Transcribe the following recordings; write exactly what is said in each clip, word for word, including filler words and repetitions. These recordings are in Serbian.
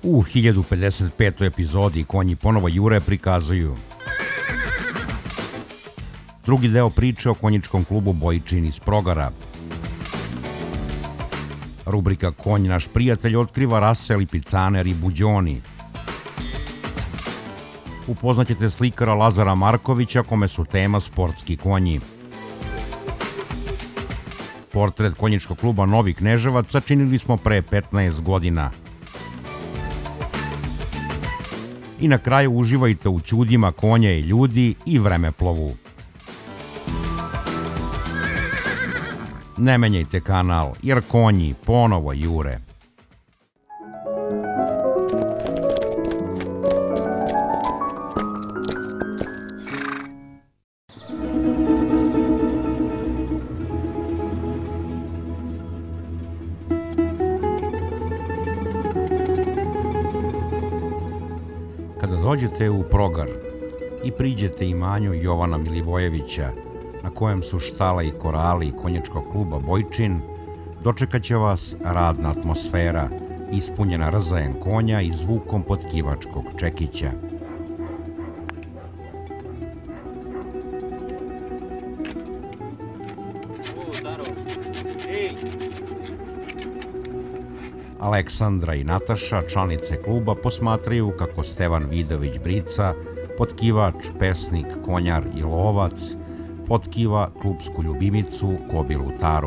U hiljadu pedeset petoj epizodi konji ponovo jure prikazuju drugi deo priče o konjičkom klubu Bojčin iz Progara. Rubrika Konj naš prijatelj otkriva rase lipicaner i buđoni. Upoznaćete slikara Lazara Markovića kome su tema sportski konji. Portret konjičkog kluba Novi Kneževac sačinili smo pre petnaest godina. I na kraju uživajte u ćudima konja i ljudi i vremeplovu. Ne menjajte kanal, jer konji ponovo jure. Kada dođete u Progar i priđete imanju Jovana Milivojevića, na kojem su štala i korali konjičkog kluba Bojčin, dočekaće vas radna atmosfera, ispunjena rzajem konja i zvukom potkivačkog čekića. Aleksandra i Nataša, članice kluba, posmatraju kako Stevan Vidović Brica, potkivač, pesnik, konjar i lovac, potkiva klubsku ljubimicu Kobilu Taru.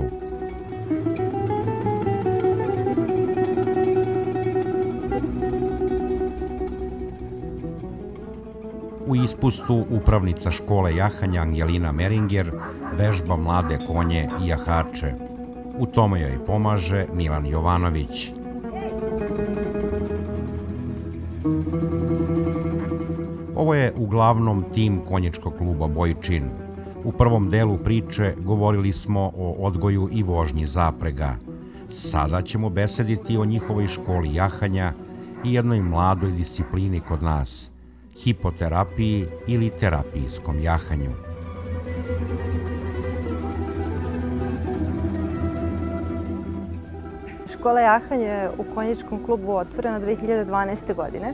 U ispustu upravnica škole jahanja Angelina Meringer vežba mlade konje i jahače. U tome joj pomaže Milan Jovanović. Ovo je uglavnom tim konjičkog kluba Bojčin. U prvom delu priče govorili smo o odgoju i vožnji zaprega. Sada ćemo besediti o njihovoj školi jahanja i jednoj mladoj disciplini kod nas, hipoterapiji ili terapijskom jahanju. Škola jahanja je u konjičkom klubu otvorena dve hiljade dvanaeste. godine.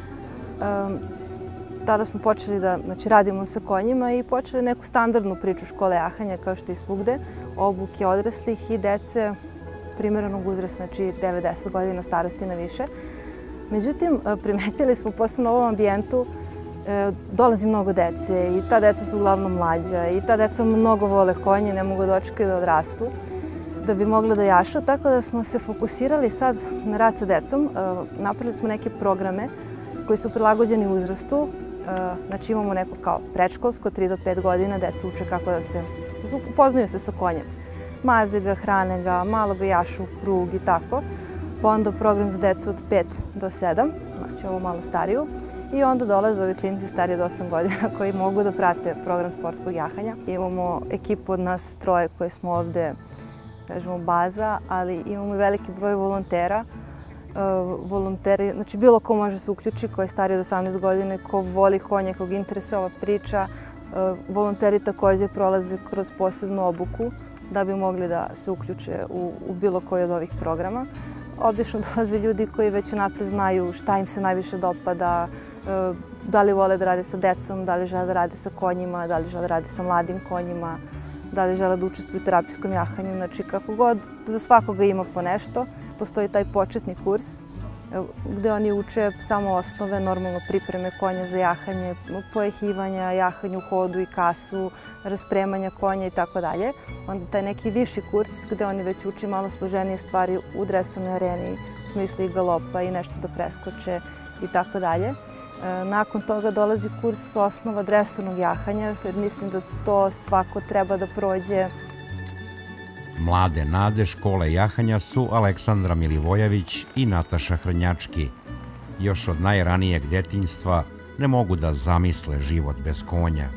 Tada smo počeli da radimo sa konjima i počeli neku standardnu priču škole jahanja, kao što i svugde, obuke odraslih i dece primerenog uzrasta, znači devet do deset godina starosti na više. Međutim, primetili smo posebno u ovom ambijentu dolazi mnogo dece i ta deca su uglavnom mlađa i ta deca mnogo vole konje, ne mogu da očekaju da odrastu da bi mogli da jašu, tako da smo se fokusirali sad na rad sa decom. Napravili smo neke programe koji su prilagođeni uzrastu. Znači imamo neko kao predškolsko, tri do pet godina, deca uče kako da se upoznaju se sa konjem. Maze ga, hrane ga, malo ga jašu u krug i tako. Pa onda program za decu od pet do sedam, znači ovo malo stariju. I onda dolaze ovi klinici stariji od osam godina koji mogu da prate program sportskog jahanja. Imamo ekipu od nas troje koje smo ovde, kažemo, baza, ali imamo i veliki broj volontera. Volonteri, znači bilo ko može se uključi, ko je stariji od osamnaest godine, ko voli konje, kog interesuje ova priča. Volonteri takođe prolaze kroz posebnu obuku da bi mogli da se uključe u, u bilo koji od ovih programa. Obično dolaze ljudi koji već unapred znaju šta im se najviše dopada, da li vole da rade sa decom, da li žele da rade sa konjima, da li žele da rade sa mladim konjima, da li žele da učestvuju u terapijskom jahanju. Znači kako god, za svakoga ima po nešto. Postoji taj početni kurs gde oni uče samo osnove, normalno pripreme konja za jahanje, pojehivanja, jahanje u hodu i kasu, raspremanja konja i tako dalje. Onda taj neki viši kurs gde oni već uče malo složenije stvari u dresovnoj areni, u smislu i galopa i nešto da preskoče i tako dalje. Nakon toga dolazi kurs osnova dresovnog jahanja, jer mislim da to svako treba da prođe. Mlade nade škole jahanja su Aleksandra Milivojević i Nataša Hrnjački. Još od najranijeg detinjstva ne mogu da zamisle život bez konja.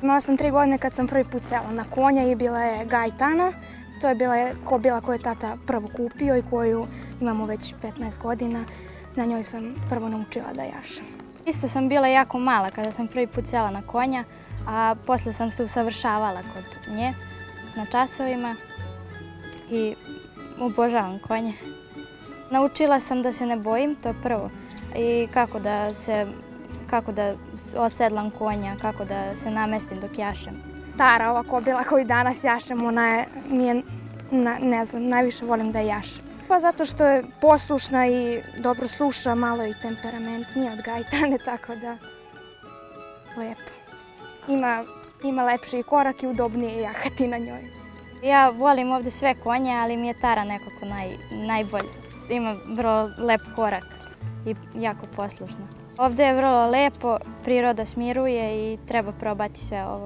Imala sam tri godine kad sam prvi put sela na konja i bila je gajtana. To je bila kobila koju je tata prvo kupio i koju imamo već petnaest godina. Na njoj sam prvo naučila da jašem. Isto sam bila jako mala kada sam prvi put sela na konja, a posle sam se usavršavala kod nje na časovima i obožavam konje. Naučila sam da se ne bojim, to je prvo, i kako da se kako da osedlam konja, kako da se namestim dok jašem. Tara, ova kobila koju danas jašem, ona je, mi je, na, ne znam, najviše volim da jašem. Pa zato što je poslušna i dobro sluša, malo i temperamentnija od gajtane, tako da lepo. Ima, ima lepši korak i udobnije jahati na njoj. Ja volim ovde sve konje, ali mi je Tara nekako naj, najbolja. Ima vrlo lep korak i jako poslušna. Ovde je vrlo lepo, priroda smiruje i treba probati sve ovo.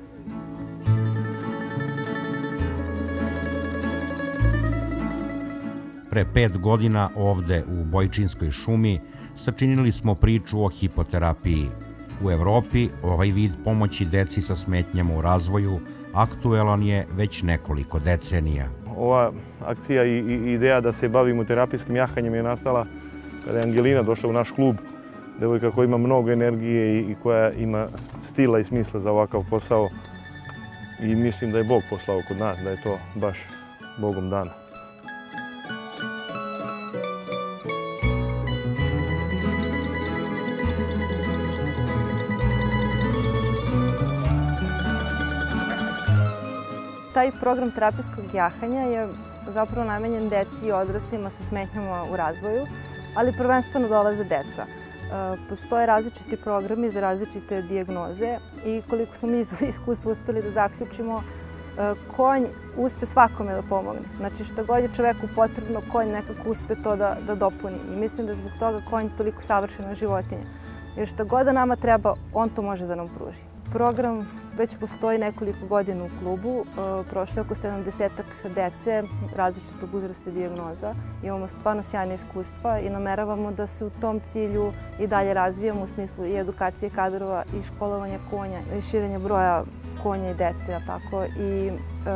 Pre pet godina ovde u Bojčinskoj šumi sačinili smo priču o hipoterapiji. U Evropi ovaj vid pomoći deci sa smetnjama u razvoju aktuelan je već nekoliko decenija. Ova akcija i, i ideja da se bavimo terapijskim jahanjem je nastala kada je Angelina došla u naš klub, devojka koja ima mnogo energije i, i koja ima stila i smisla za ovakav posao. I mislim da je Bog poslao kod nas, da je to baš Bogom dano. Taj program terapijskog jahanja je zapravo namenjen deci i odraslima sa smetnjama u razvoju, ali prvenstveno dolaze deca. Postoje različiti programi za različite dijagnoze i koliko smo mi iz iskustva uspeli da zaključimo, konj uspe svakome da pomogne. Znači šta god je čoveku potrebno, konj nekako uspe to da, da dopuni. I mislim da je zbog toga konj toliko savršena životinja. Jer šta god da nama treba, on to može da nam pruži. Program već postoji nekoliko godina u klubu, prošlo je oko sedamdesetak dece različitog uzrasta i dijagnoza. Imamo stvarno sjajne iskustva i nameravamo da se u tom cilju i dalje razvijamo u smislu i edukacije kadrova i školovanja konja i širenja broja konja i dece, tako, i,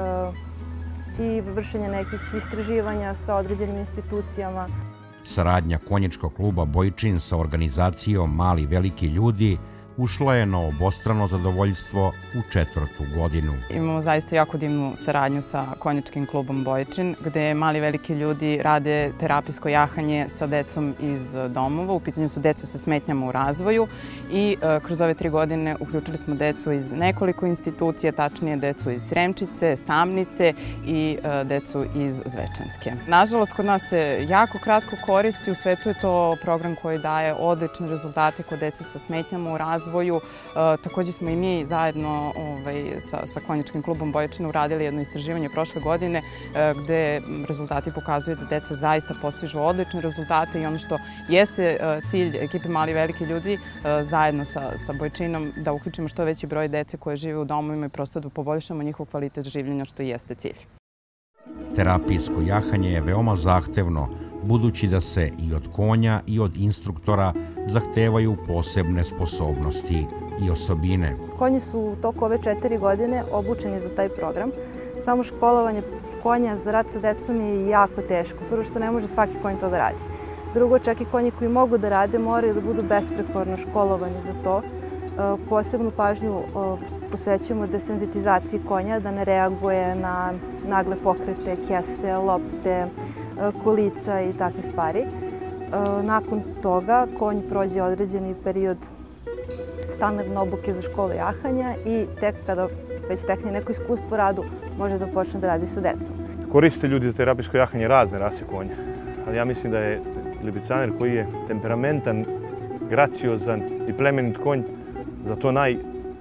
i vršenja nekih istraživanja sa određenim institucijama. Saradnja Konjičkog kluba Bojčin sa organizacijom Mali veliki ljudi ušla je na obostrano zadovoljstvo u četvrtu godinu. Imamo zaista jako divnu saradnju sa Konjičkim klubom Bojčin, gde mali veliki ljudi rade terapijsko jahanje sa decom iz domova. U pitanju su deca sa smetnjama u razvoju i e, kroz ove tri godine uključili smo decu iz nekoliko institucija, tačnije decu iz Sremčice, Stamnice i e, decu iz Zvečanske. Nažalost, kod nas se jako kratko koristi. U svetu je to program koji daje odlične rezultate kod dece sa smetnjama u razvoju. razvoju. E, također smo i mi zajedno ovaj, sa, sa Konjičkim klubom Bojčin uradili jedno istraživanje prošle godine e, gde rezultati pokazuju da deca zaista postižu odlične rezultate i ono što jeste e, cilj ekipe Mali veliki ljudi e, zajedno sa, sa Bojčinom da uključimo što veći broj dece koje žive u domovima i prosto da poboljšamo njihov kvalitet življenja što jeste cilj. Terapijsko jahanje je veoma zahtevno, budući da se i od konja i od instruktora zahtevaju posebne sposobnosti i osobine. Konji su u toku ove četiri godine obučeni za taj program. Samo školovanje konja za rad sa decom je jako teško. Prvo što ne može svaki konj to da radi. Drugo, čak i konji koji mogu da rade moraju da budu besprekorno školovani za to. Posebnu pažnju posvećujemo desenzitizaciji konja, da ne reaguje na nagle pokrete, kese, lopte, kolica i takve stvari. Nakon toga konj prođe određeni period standardne obuke za školu jahanja i tek kada već stekne neko iskustvo u radu, može da počne da radi sa decom. Koriste ljudi za terapijsko jahanje razne rase konja, ali ja mislim da je lipicaner koji je temperamentan, graciozan i plemenit konj za to naj,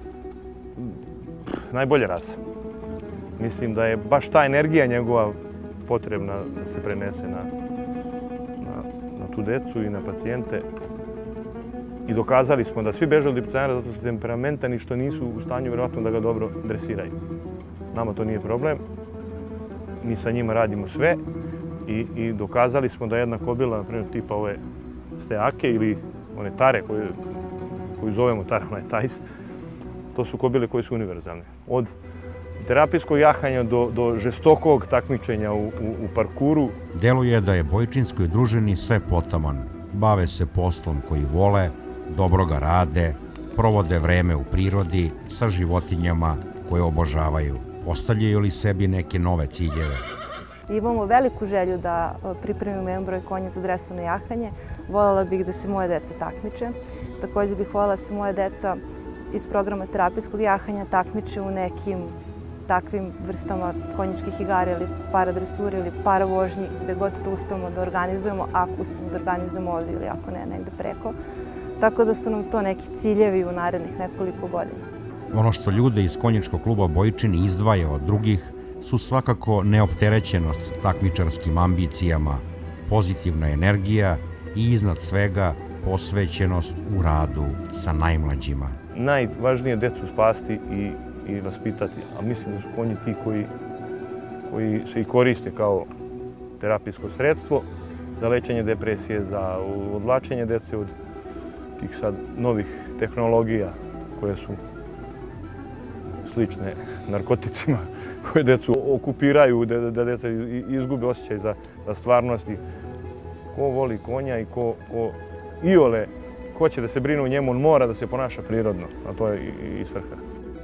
najbolja rasa. Mislim da je baš ta energija njegova potrebna da se prenese na, na, na tu decu i na pacijente. I dokazali smo da svi beže od lipicanera zato što je temperamentan i što nisu u stanju vjerojatno da ga dobro dresiraju. Nama to nije problem. Mi sa njima radimo sve i, i dokazali smo da jedna kobila, na primjer tipa ove steake ili one tare koju, koju zovemo tare, onaj tajs, to su kobile koje su univerzalne. Od terapijskog jahanja do, do žestokog takmičenja u, u, u parkuru. Deluje da je Bojčinskoj družini sve potaman. Bave se poslom koji vole, dobro ga rade, provode vreme u prirodi sa životinjama koje obožavaju. Postavljaju li sebi neke nove ciljeve? Imamo veliku želju da pripremimo jedan broj konja za dresovno jahanje. Voljela bih da se moje deca takmiče. Također bih voljela da se moje deca iz programa terapijskog jahanja takmiče u nekim takvim vrstama konjičkih igara ili paradresure ili paravožnji, gde god to uspemo da organizujemo, ako uspemo da organizujemo ovdje ili ako ne, negde preko. Tako da su nam to neki ciljevi u narednih nekoliko godina. Ono što ljude iz konjičkog kluba Bojčin izdvaja od drugih su svakako neopterećenost takmičarskim ambicijama, pozitivna energija i iznad svega posvećenost u radu sa najmlađima. Najvažnije je decu spasti i, i vaspitati, a mislim da su konji ti koji, koji se i koriste kao terapijsko sredstvo za lečenje depresije, za odvlačenje dece od tih sad novih tehnologija koje su slične narkoticima, koje decu okupiraju, da, da deca izgube osjećaj za, za stvarnosti. Ko voli konja i ko, ko iole hoće da se brine o njemu, on mora da se ponaša prirodno, a to je i, i svrha.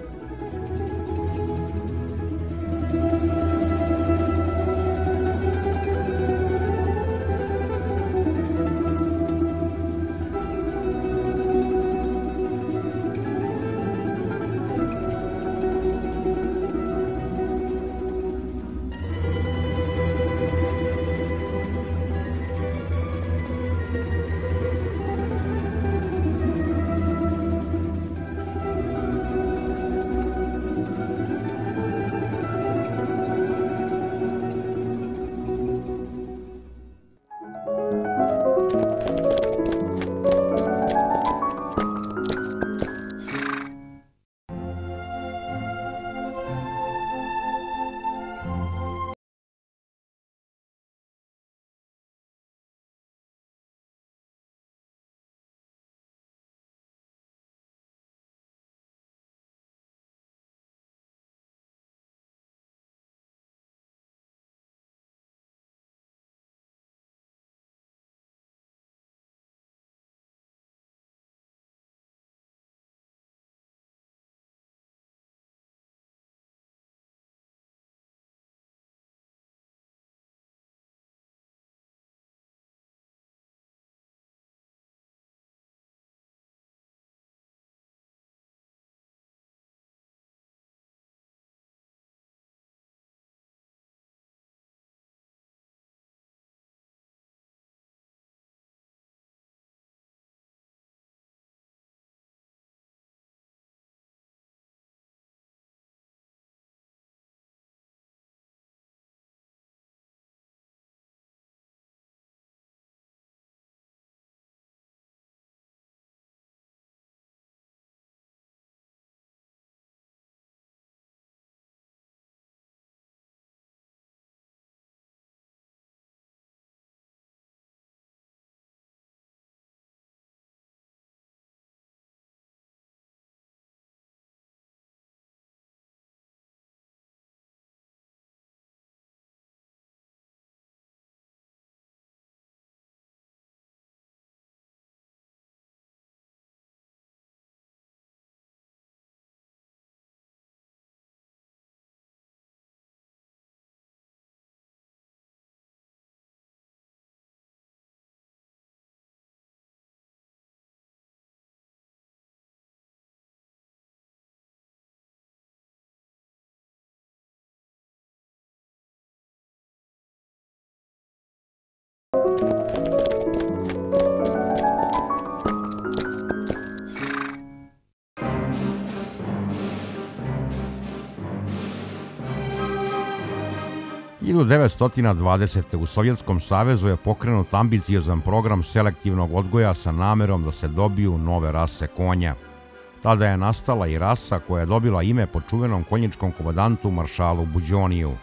hiljadu devetsto dvadesete. u Sovjetskom savezu je pokrenut ambiciozan program selektivnog odgoja sa namerom da se dobiju nove rase konja. Tada je nastala i rasa koja je dobila ime po čuvenom konjičkom komandantu maršalu Buđoniju.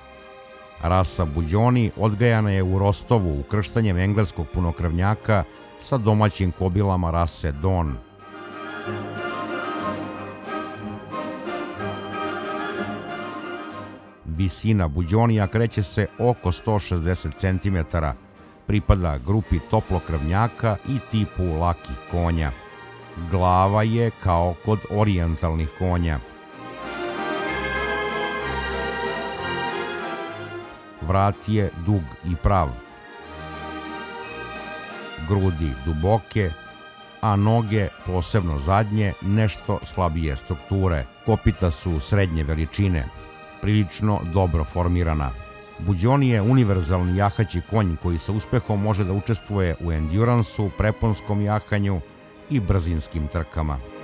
Rasa Buđoni odgajana je u Rostovu ukrštanjem engleskog punokrvnjaka sa domaćim kobilama rase Don. Visina Buđonija kreće se oko sto šezdeset centimetara, pripada grupi toplokrvnjaka i tipu lakih konja. Glava je kao kod orijentalnih konja. Vrat je dug i prav. Grudi duboke, a noge, posebno zadnje, nešto slabije strukture. Kopita su srednje veličine, prilično dobro formirana. Buđoni je univerzalni jahaći konj koji sa uspehom može da učestvuje u enduransu, preponskom jahanju i brzinskim trkama.